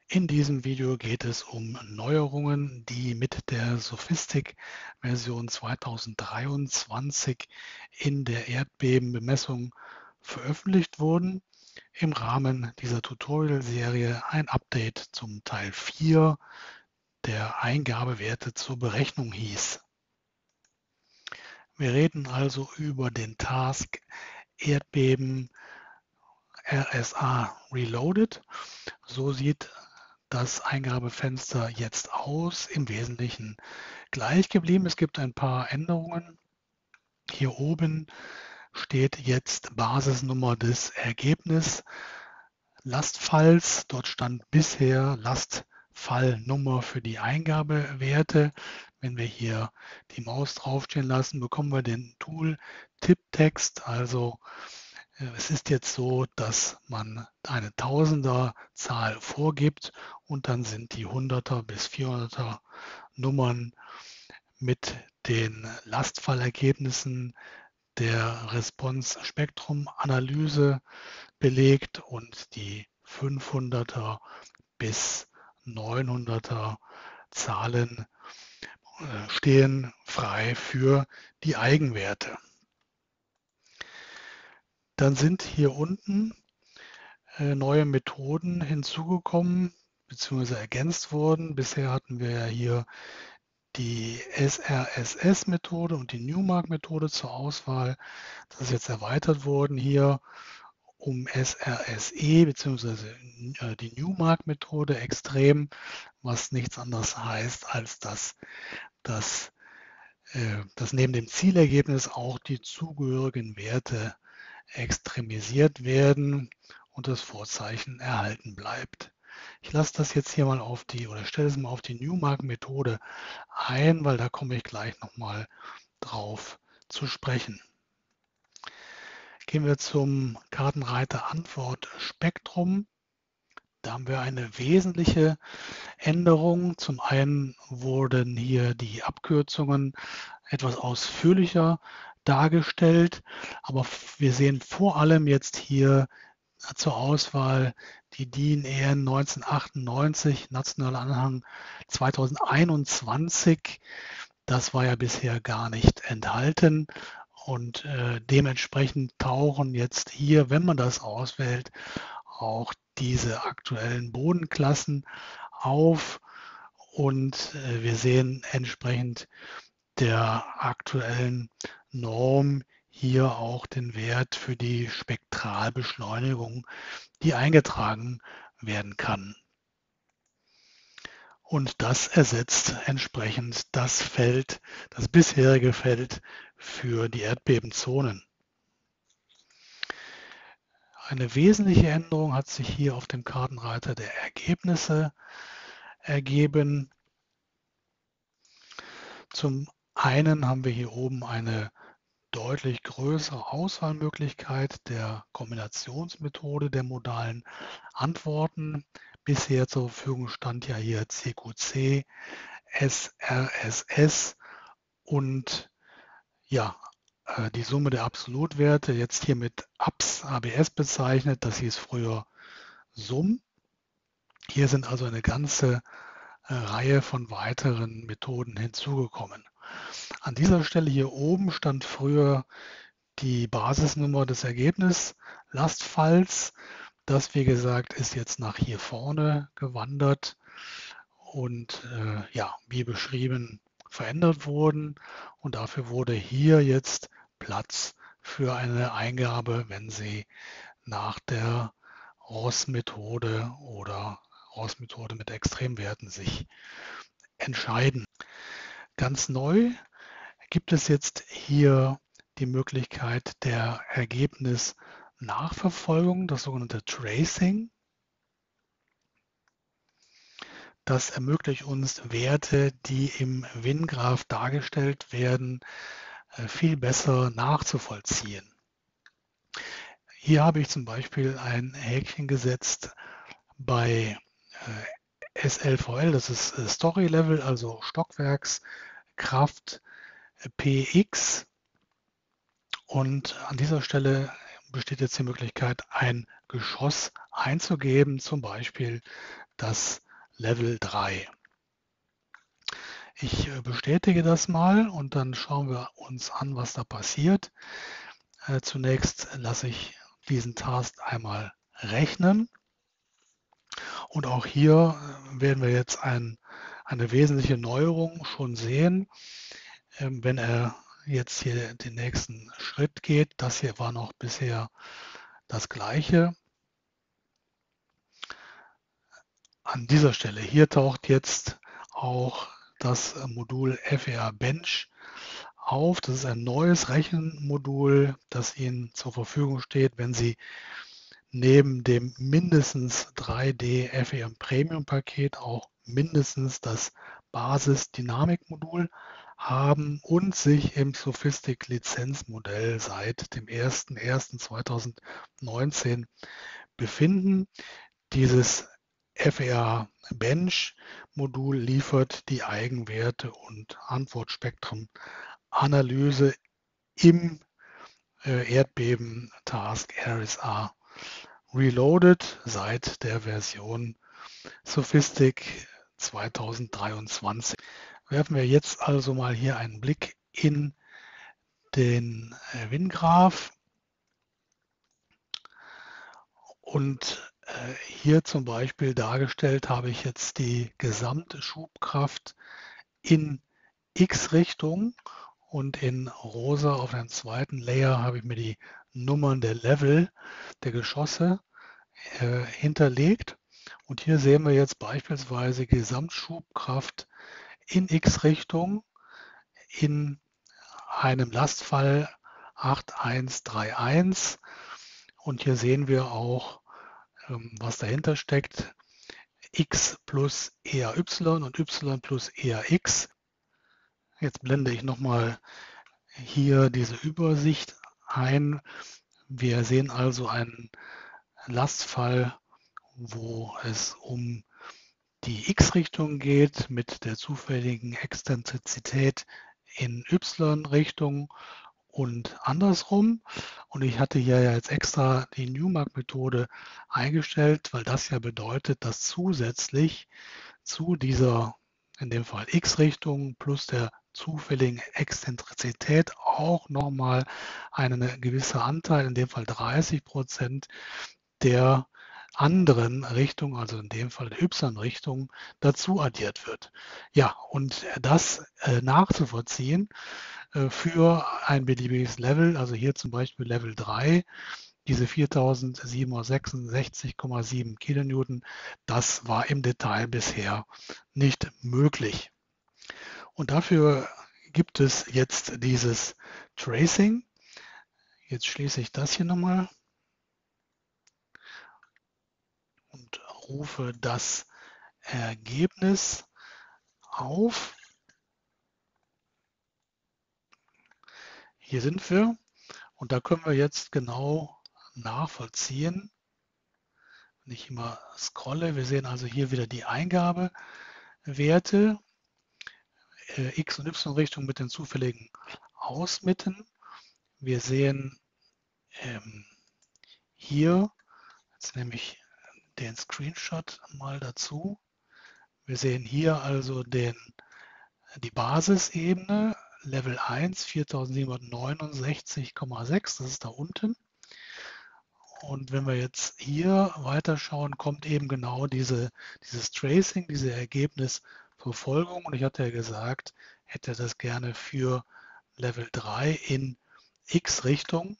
In diesem Video geht es um Neuerungen, die mit der Sophistic Version 2023 in der Erdbebenbemessung veröffentlicht wurden. Im Rahmen dieser Tutorial-Serie ein Update zum Teil 4 der Eingabewerte zur Berechnung hieß. Wir reden also über den Task Erdbeben RSA Reloaded. So sieht das Eingabefenster jetzt aus, im Wesentlichen gleich geblieben. Es gibt ein paar Änderungen. Hier oben steht jetzt Basisnummer des Ergebnis-Lastfalls. Dort stand bisher Lastfallnummer für die Eingabewerte. Wenn wir hier die Maus draufstehen lassen, bekommen wir den Tool-Tipptext. Also es ist jetzt so, dass man eine Tausenderzahl vorgibt und dann sind die Hunderter bis 400er Nummern mit den Lastfallergebnissen der Response-Spektrum-Analyse belegt und die 500er bis 900er Zahlen stehen frei für die Eigenwerte. Dann sind hier unten neue Methoden hinzugekommen bzw. ergänzt worden. Bisher hatten wir ja hier die SRSS-Methode und die Newmark-Methode zur Auswahl. Das ist jetzt erweitert worden hier um SRSE bzw. die Newmark-Methode extrem, was nichts anderes heißt, als dass neben dem Zielergebnis auch die zugehörigen Werte extremisiert werden und das Vorzeichen erhalten bleibt. Ich lasse das jetzt hier mal auf die oder stelle es mal auf die Newmark-Methode ein, weil da komme ich gleich nochmal drauf zu sprechen. Gehen wir zum Kartenreiter Antwort Spektrum. Da haben wir eine wesentliche Änderung. Zum einen wurden hier die Abkürzungen etwas ausführlicher dargestellt, aber wir sehen vor allem jetzt hier zur Auswahl die DIN EN 1998, nationaler Anhang 2021. Das war ja bisher gar nicht enthalten und dementsprechend tauchen jetzt hier, wenn man das auswählt, auch diese aktuellen Bodenklassen auf und wir sehen entsprechend der aktuellen Norm hier auch den Wert für die Spektralbeschleunigung, die eingetragen werden kann. Und das ersetzt entsprechend das Feld, das bisherige Feld für die Erdbebenzonen. Eine wesentliche Änderung hat sich hier auf dem Kartenreiter der Ergebnisse ergeben. Zum einen haben wir hier oben eine deutlich größere Auswahlmöglichkeit der Kombinationsmethode der modalen Antworten. Bisher zur Verfügung stand ja hier CQC, SRSS und ja, die Summe der Absolutwerte, jetzt hier mit ABS bezeichnet, das hieß früher Sum. Hier sind also eine ganze Reihe von weiteren Methoden hinzugekommen. An dieser Stelle hier oben stand früher die Basisnummer des Ergebnislastfalls. Das, wie gesagt, ist jetzt nach hier vorne gewandert und ja, wie beschrieben, verändert wurden. Und dafür wurde hier jetzt Platz für eine Eingabe, wenn Sie nach der ROS-Methode oder ROS-Methode mit Extremwerten sich entscheiden. Ganz neu gibt es jetzt hier die Möglichkeit der Ergebnisnachverfolgung, das sogenannte Tracing. Das ermöglicht uns Werte, die im WinGraph dargestellt werden, viel besser nachzuvollziehen. Hier habe ich zum Beispiel ein Häkchen gesetzt bei SLVL, das ist Story Level, also Stockwerkskraft PX. Und an dieser Stelle besteht jetzt die Möglichkeit, ein Geschoss einzugeben, zum Beispiel das Level 3. Ich bestätige das mal und dann schauen wir uns an, was da passiert. Zunächst lasse ich diesen Task einmal rechnen und auch hier werden wir jetzt eine wesentliche Neuerung schon sehen, wenn er jetzt hier den nächsten Schritt geht. Das hier war noch bisher das gleiche. An dieser Stelle, hier taucht jetzt auch das Modul FEA Bench auf. Das ist ein neues Rechenmodul, das Ihnen zur Verfügung steht, wenn Sie neben dem mindestens 3D FEM Premium Paket auch mindestens das Basis-Dynamik-Modul haben und sich im Sophistic Lizenzmodell seit dem 01.01.2019 befinden. Dieses FEA Bench Modul liefert die Eigenwerte und Antwortspektrum-Analyse im Erdbeben-Task RSA Reloaded seit der Version Sophistic 2023. Werfen wir jetzt also mal hier einen Blick in den WinGraph und hier zum Beispiel dargestellt habe ich jetzt die gesamte Schubkraft in X-Richtung und in rosa auf einem zweiten Layer habe ich mir die Nummern der Level der Geschosse hinterlegt. Und hier sehen wir jetzt beispielsweise Gesamtschubkraft in X-Richtung in einem Lastfall 8131. Und hier sehen wir auch, was dahinter steckt. X plus EAY und Y plus EAX. Jetzt blende ich nochmal hier diese Übersicht ein. Wir sehen also einen Lastfall, wo es um die X-Richtung geht mit der zufälligen Exzentrizität in Y-Richtung und andersrum. Und ich hatte hier ja jetzt extra die Newmark-Methode eingestellt, weil das ja bedeutet, dass zusätzlich zu dieser, in dem Fall X-Richtung plus der zufälligen Exzentrizität auch nochmal ein gewisser Anteil, in dem Fall 30% der anderen Richtung, also in dem Fall der Y-Richtung, dazu addiert wird. Ja, und das nachzuvollziehen für ein beliebiges Level, also hier zum Beispiel Level 3, diese 4766,7 Kilonewton, das war im Detail bisher nicht möglich. Und dafür gibt es jetzt dieses Tracing. Jetzt schließe ich das hier nochmal und rufe das Ergebnis auf. Hier sind wir und da können wir jetzt genau nachvollziehen. Wenn ich immer scrolle, wir sehen also hier wieder die Eingabewerte, X- und Y-Richtung mit den zufälligen Ausmitten. Wir sehen hier, jetzt nehme ich den Screenshot mal dazu. Wir sehen hier also die Basisebene, Level 1, 4769,6, das ist da unten. Und wenn wir jetzt hier weiterschauen, kommt eben genau dieses Tracing, diese Ergebnisverfolgung. Und ich hatte ja gesagt, hätte das gerne für Level 3 in X-Richtung.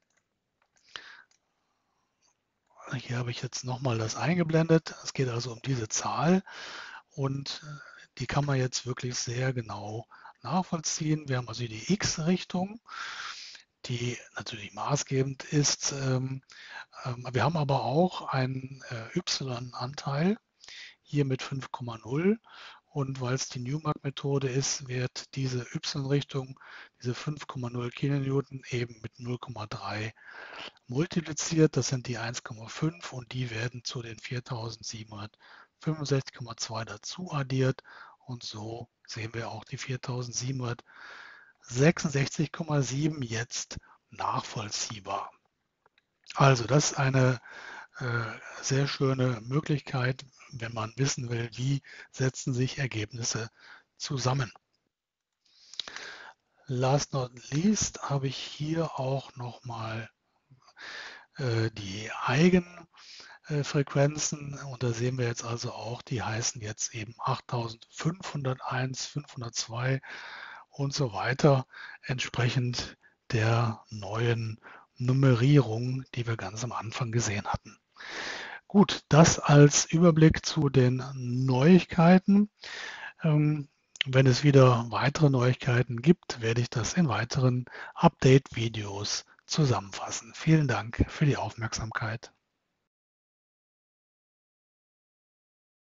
Hier habe ich jetzt nochmal das eingeblendet. Es geht also um diese Zahl und die kann man jetzt wirklich sehr genau nachvollziehen. Wir haben also die X-Richtung, die natürlich maßgebend ist. Wir haben aber auch einen Y-Anteil hier mit 5,0 und weil es die Newmark-Methode ist, wird diese Y-Richtung, diese 5,0 Kilonewton eben mit 0,3 multipliziert. Das sind die 1,5 und die werden zu den 4765,2 dazu addiert und so sehen wir auch die 4766,7 jetzt nachvollziehbar. Also das ist eine sehr schöne Möglichkeit, wenn man wissen will, wie setzen sich Ergebnisse zusammen. Last not least habe ich hier auch nochmal die Eigenfrequenzen und da sehen wir jetzt also auch, die heißen jetzt eben 8501, 502 und so weiter, entsprechend der neuen Nummerierung, die wir ganz am Anfang gesehen hatten. Gut, das als Überblick zu den Neuigkeiten. Wenn es wieder weitere Neuigkeiten gibt, werde ich das in weiteren Update-Videos zusammenfassen. Vielen Dank für die Aufmerksamkeit.